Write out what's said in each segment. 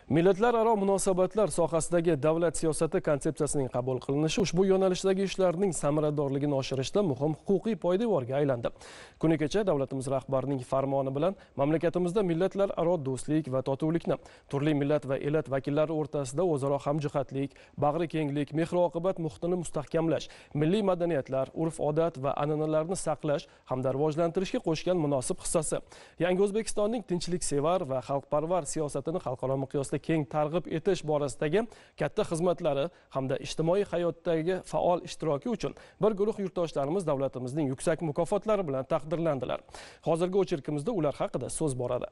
Millatlararo munosabatlar sohasidagi davlat siyosati konsepsiyasining qabul qilinishi ushbu yo'nalishdagi ishlarning samaradorligini oshirishda muhim huquqiy poydevorga aylandi. Kuni kecha davlatimiz rahbarining farmoni bilan mamlakatimizda millatlararo do'stlik va totuvlikni, turli millat va elat vakillari o'rtasida o'zaro hamjihatlik, bag'ri kenglik, mehr-oqibat muhitini mustahkamlash, milliy madaniyatlar, urf-odat va an'analarni saqlash hamda rivojlantirishga qo'shgan munosib hissasi. Yangi O'zbekistonning tinchliksevar va xalqparvar siyosatini xalqaro miqyosda keng targ'ib etish borasidagi katta xizmatlari hamda ijtimoiy hayotdagi faol ishtiroki uchun bir guruh yurtdoshlarimiz davlatimizning yuksak mukofotlari bilan taqdirlandilar. Hozirgi o'chirkimizda ular haqida so'z boradi.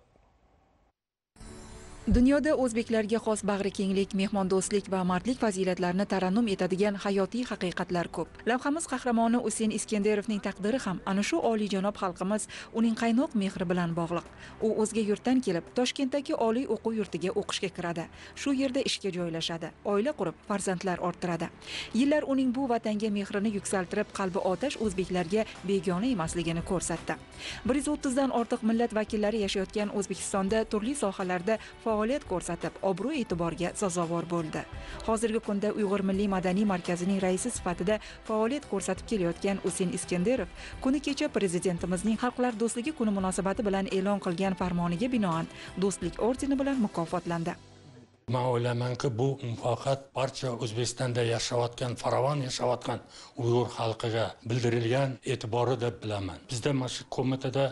Dunyoda o'zbeklarga xos bag'ri kenglik, mehmondo'stlik va mardlik fazilatlarini tarannum etadigan hayotiy haqiqatlar ko'p. Lavhamiz qahramoni Husayn Iskandarovning taqdiri ham ana shu oliyjanob xalqimiz uning qaynoq mehri bilan bog'liq. U o'zga yurtdan kelib, Toshkentdagi oliy o'quv yurtiga o'qishga kiradi. Shu yerda ishga joylashadi, oila qurib, farzandlar orttiradi. Yillar uning bu vatanga mehrini yuksaltirib, qalbi otash o'zbeklarga begona emasligini ko'rsatdi. 130 dan ortiq millat vakillari yashayotgan O'zbekistonda turli sohalarda faoliyat ko'rsatib, obro' e'tiborga sazovor bo'ldi. Hozirgi kunda Uyg'ur Milliy madaniy markazining raisi sifatida faoliyat ko'rsatib kelayotgan Husayn Iskandarov kuni kecha prezidentimizning Xalqlar do'stligi kuni munosabati bilan e'lon qilgan farmoniga binoan Do'stlik ordeni bilan mukofotlandi. Men o'ylaymanki, bu faqat barcha O'zbekistonda yashayotgan, farovon yashayotgan Uyg'ur xalqiga bildirilgan e'tibori deb bilaman. Bizda mana shu qo'mitada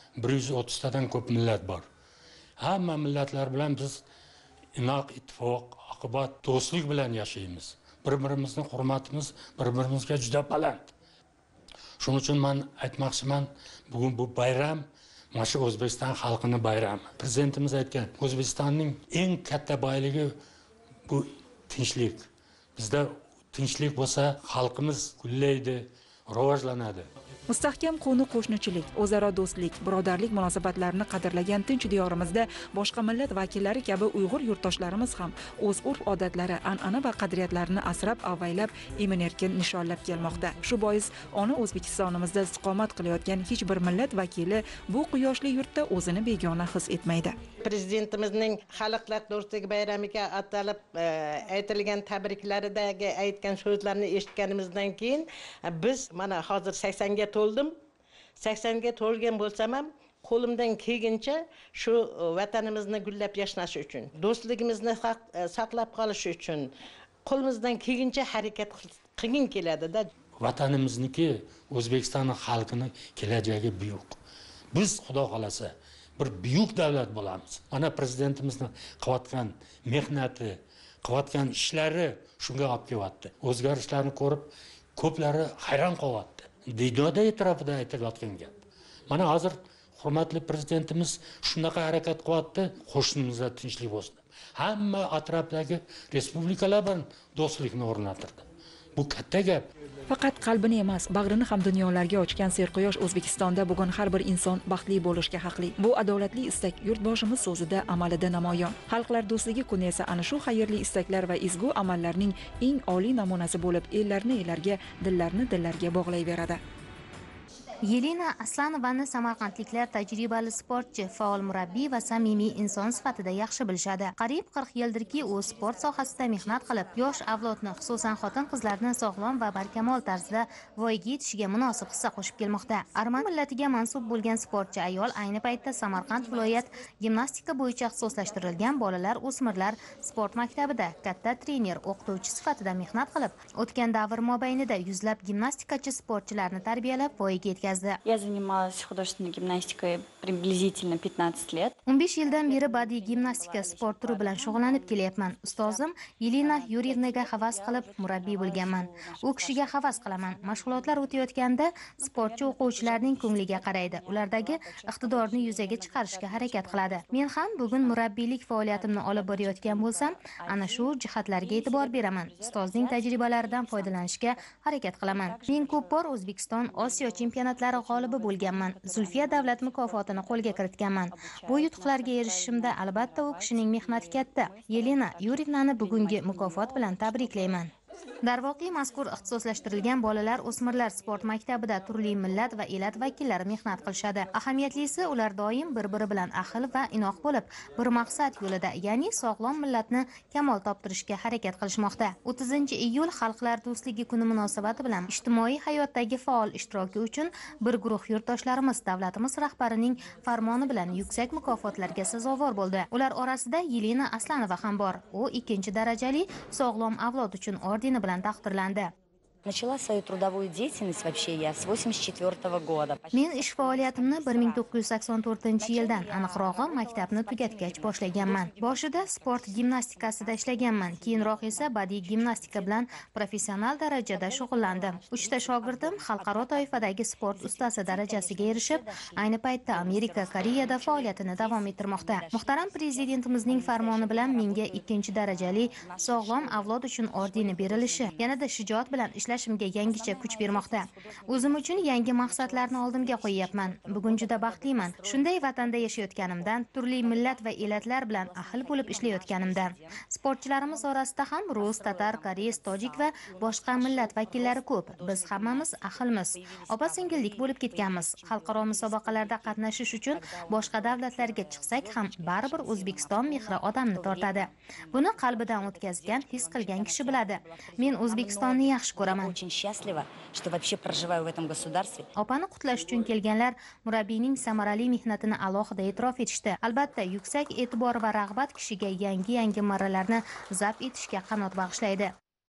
130 tadan ko'p millat bor. Hamma millatlar bilan biz inoq, ittifoq, oqibat, do'stlik bilan yashaymiz. Bir-birimizning hurmatimiz bir-birimizga juda baland. Shuning uchun men aytmoqchiman, bugun bu bayram mana shu O'zbekiston xalqining bayrami. Prezidentimiz aytgan, O'zbekistonning eng katta boyligi bu tinchlik. Bizda tinchlik bo'lsa, xalqimiz gullaydi, rivojlanadi. Mustahkam qo'ni-qo'shnichilik, o'zaro do'stlik, birodarlik munosabatlarini qadrlagan tinch diyorimizda boshqa millat vakillari kabi Uyg'ur yurtdoshlarimiz ham o'z urf-odatlari, an'ana va qadriyatlarini asrab-avaylab, emin-erkin nishonlab kelmoqda. Shu bois ona O'zbekistonimizda istiqomat qilayotgan hech bir millat vakili bu quyoshli yurtda o'zini begona his etmaydi. Prezidentimizning Xalqlar do'stligi bayramiga atalib aytilgan tabriklaridagi aytgan so'zlarni eshitganimizdan keyin biz mana hozir 80 ga to'ldim. 80 ga to'lgan bo'lsam ham qo'limdan kelguncha shu vatanimizni gullab yashnash uchun, do'stligimizni saqlab qolish uchun qo'limizdan kelguncha harakat qilgin keladi-da. Vatanimizniki, O'zbekistonning xalqining kelajagi buyuk. Biz xudo xolasa bir buyuk davlat bo'lamiz. Mana prezidentimizning qilayotgan mehnati, qilayotgan ishlari shunga olib kelyapti. O'zgarishlarni ko'rib, ko'plari hayron qolyapti. Dunyoda e'tirofida aytilayotgan gap. Mana hozir hurmatli prezidentimiz shunaqa harakat qilyapti, qo'shnimizda tinchlik bo'lsin. Hamma atrofdagi respublikalar bilan do'stlikni o'rnatirdi. Bu katta gap. Faqat qalbini emas, bag'rini ham dunyolarga ochgan serquyosh O'zbekistonda bugun har bir inson baxtli bo'lishga haqli. Bu adolatli istak yurtboshimiz so'zida, amalida namoyon. Xalqlar do'stligi kuni esa ana shu xayrli istaklar va ezgu amallarning eng oliy namunasi bo'lib, ellarni ellarga, dillarni dillarga bog'layveradi. Yelena Aslanovani samarqandliklar tajribali sportchi, faol murabbiy va samimiy inson sifatida yaxshi bilishadi. Qariyb 40 yildirki, u sport sohasida mehnat qilib, yosh avlodni, xususan xotin-qizlarni sog'lom va barkamol tarzda voyaga yetishiga munosib hissa qo'shib kelmoqda. Arman millatiga mansub bo'lgan sportchi ayol ayni paytda Samarqand viloyat gimnastika bo'yicha ixtisoslashtirilgan bolalar o'smirlar sport maktabida katta trener, o'qituvchi sifatida mehnat qilib, o'tgan davr mobaynida yuzlab gimnastikachi sportchilarni tarbiyalab, voyaga yetkazdi. Я занималась художественной гимнастикой приблизительно 15 лет. 15 yildan beri badiiy gimnastika sport turi bilan shug'ullanib kelyapman. Ustozim Yelena Yuriyevnaga havas qilib murabbiy bo'lganman. U kishiga havas qilaman. Mashg'ulotlar o'tayotganda sportchi o'quvchilarning ko'ngliga qaraydi. Ulardagi iqtidorni yuzaga chiqarishga harakat qiladi. Men ham bugun murabbiylik faoliyatimni olib borayotgan bo'lsam, ana shu jihatlarga e'tibor beraman. Ustozning tajribalaridan foydalanishga harakat qilaman. Men ko'p bor O'zbekiston Osiyo chempionatlari g'olibi bo'lganman. Zulfiya davlat mukofotini qo'lga kiritganman. Bu yutuqlarga erishishimda albatta u kishining mehnati katta. Yelena Yuriyevnani bugungi mukofot bilan tabriklayman. Darvoqe mazkur ixtisoslashtirilgan bolalar o'smirlar sport maktabida turli millat va elat vakillari mehnat qilishadi. Ahamiyatlisi, ular doim bir-biri bilan ahil va inoq bo'lib, bir maqsad yo'lida, ya'ni sog'lom millatni kamol toptirishga harakat qilishmoqda. 30-iyul Xalqlar do'stligi kuni munosabati bilan ijtimoiy hayotdagi faol ishtiroki uchun bir guruh yurtdoshlarimiz davlatimiz rahbarining farmoni bilan yuksak mukofotlarga sazovor bo'ldi. Ular orasida Yelena Aslanova ham bor. U 2-darajali sog'lom avlod uchun ordeni bilan taqdirlandi. Начала свою трудовую деятельность вообще я с 84 года. Men ish faoliyatimni 1984-yildan, aniqrog'i maktabni tugatgach boshlaganman. Boshida sport gimnastikasida ishlaganman, keyinroq esa badiiy gimnastika bilan professional darajada shug'ullandim. 3 ta shogirdim xalqaro toifadagi sport ustasi darajasiga erishib, ayni paytda Amerika, Koreyada faoliyatini davom ettirmoqda. Muhtaram prezidentimizning farmoni bilan menga 2-darajali sog'lom avlod uchun ordeni berilishi, yanada shijoat bilan ishlashimga yangicha kuch bermoqda. O'zim uchun yangi maqsadlarni oldimga qo'yyapman. Bugun juda baxtliman. Shunday vatanda yashayotganimdan, turli millat va elatlar bilan ahil bo'lib ishlayotganimdan. Sportchilarimiz orasida ham rus, tatar, koreys, tojik va boshqa millat vakillari ko'p. Biz hammamiz ahilmiz. Opa-singillik bo'lib ketganmiz. Xalqaro musobaqalarda qatnashish uchun boshqa davlatlarga chiqsak ham baribir O'zbekiston mehri odamni tortadi. Buni qalbidan o'tkazgan, his qilgan kishi biladi. Men O'zbekistonni yaxshi ko'raman. Очень счастлива, что вообще проживаю в этом государстве. Opani qutlash uchun kelganlar murabbiyning samarali mehnatini alohida e'tirof etishdi. Albatta, yuksak e'tibor va rag'bat kishiga yangi marralarni zabt etishga qanot bag'ishlaydi.